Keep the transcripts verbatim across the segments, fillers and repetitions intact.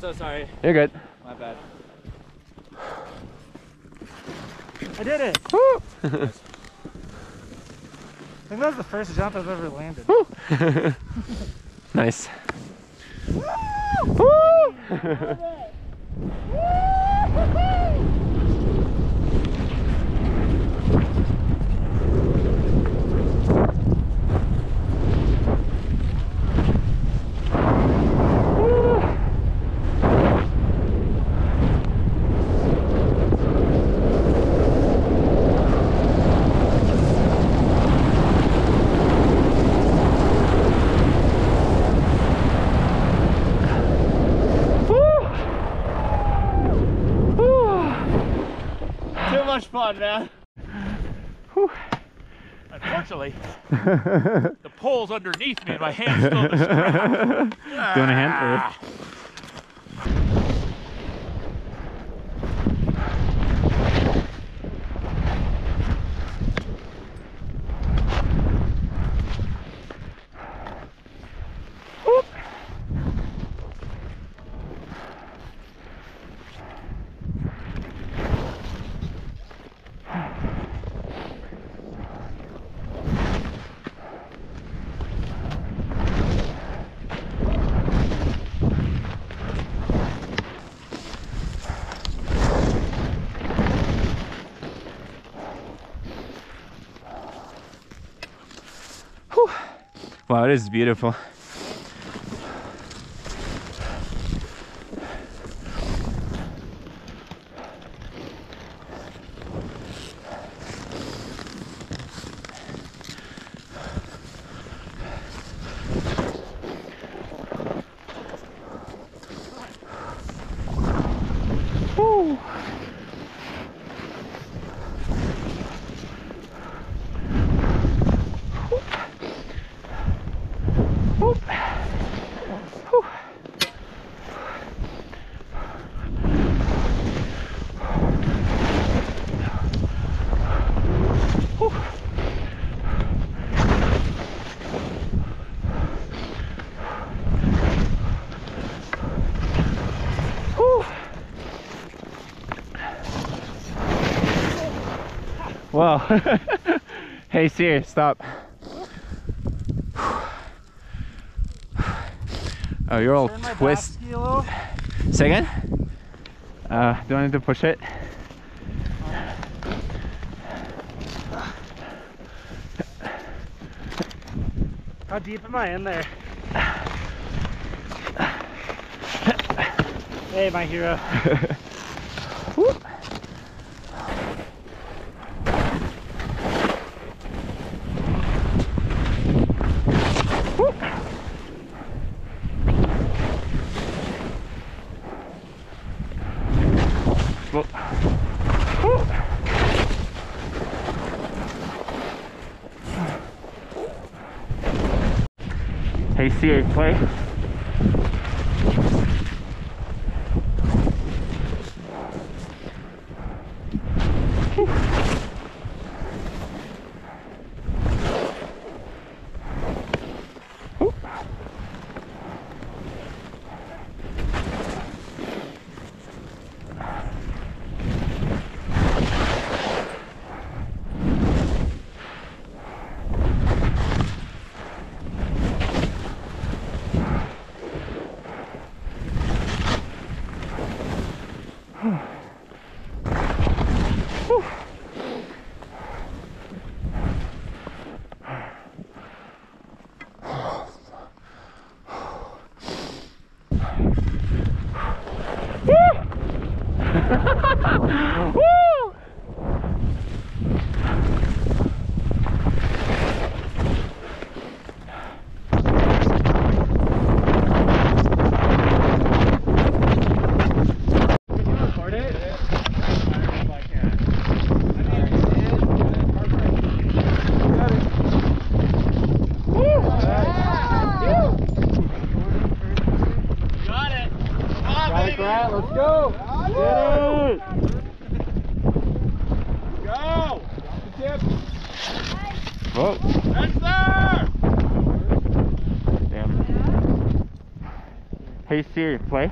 so sorry. You're good. My bad. I did it! Woo! I think that was the first jump I've ever landed. Woo! Nice. Woo! Woo! Much fun, man. Whew. Unfortunately, the pole's underneath me and my hand's still in the strap. Doing a hand? Or... Wow, it is beautiful. Woo. Wow. Hey, Sear, stop. Oh, you're all twist. Say again? Uh, do I need to push it? How deep am I in there? Hey, my hero. Whoop. Hey, Siri, play. Let's go! Get it! Go! Tip! Whoa! That's there! Damn. Hey, Hey Siri, play.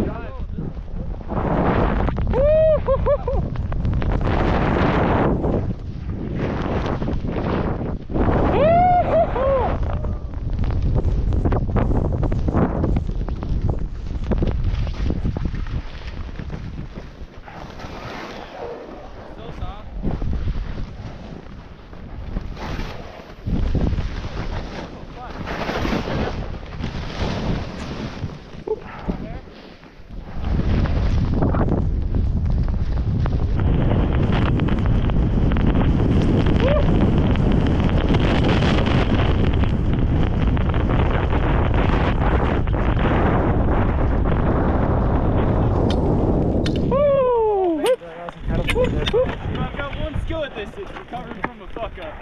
I've got one skill at this, it's recovering from a fuck up.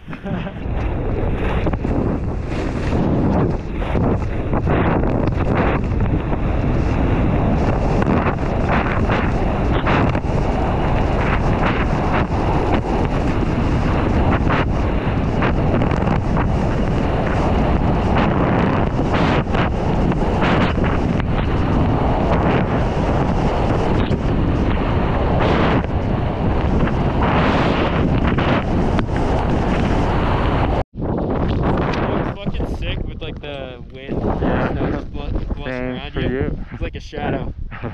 The wind, yeah. Snow just blushing around you. you. It's like a shadow.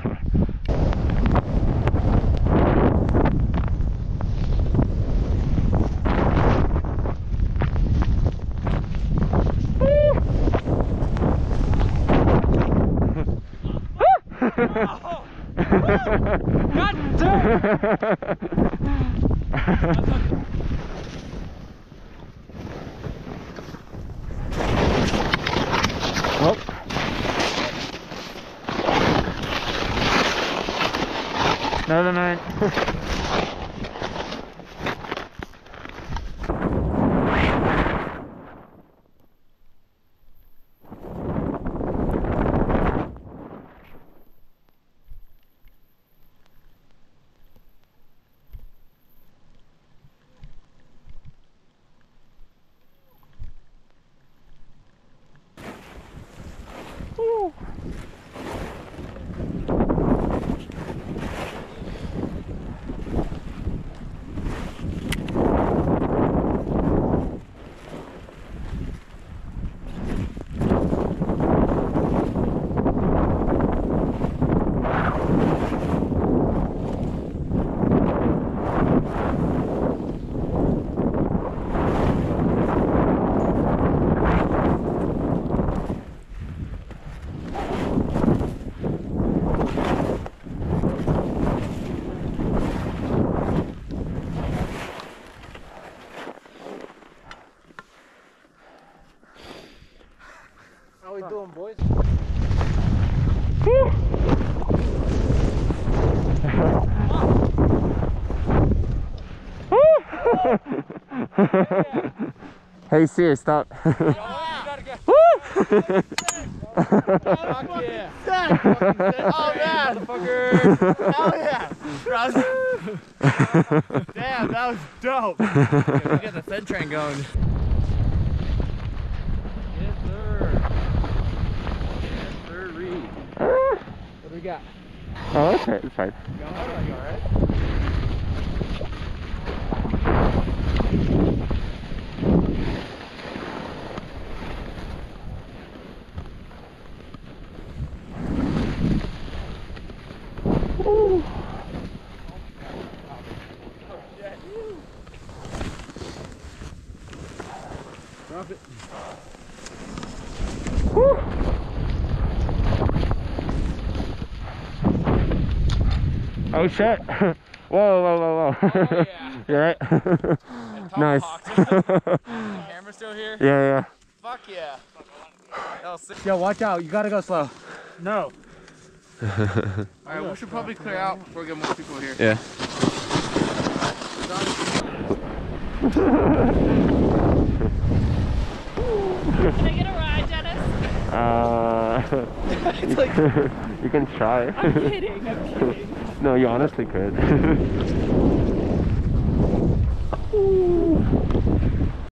God damn! Oh. Another nine. Woo. How we doing, boys? Hey Siri, stop. Oh yeah! Oh man! Hell yeah! Damn, that was dope! We got the Fed train going. Yes sir! Yes sir, Reed. What do we got? Oh, okay, it's fine. You alright? Ooh. Drop it. Woo. Oh shit. Whoa, whoa, whoa, whoa. Oh, yeah. You alright? Nice. The camera still here? Yeah, yeah. Fuck yeah. That was sick. Yo, watch out. You gotta go slow. No. Alright, we should probably clear out before we get more people here. Yeah. Can I get a ride, Dennis? Uh, It's like, you can try. I'm kidding, I'm kidding. No, you honestly could.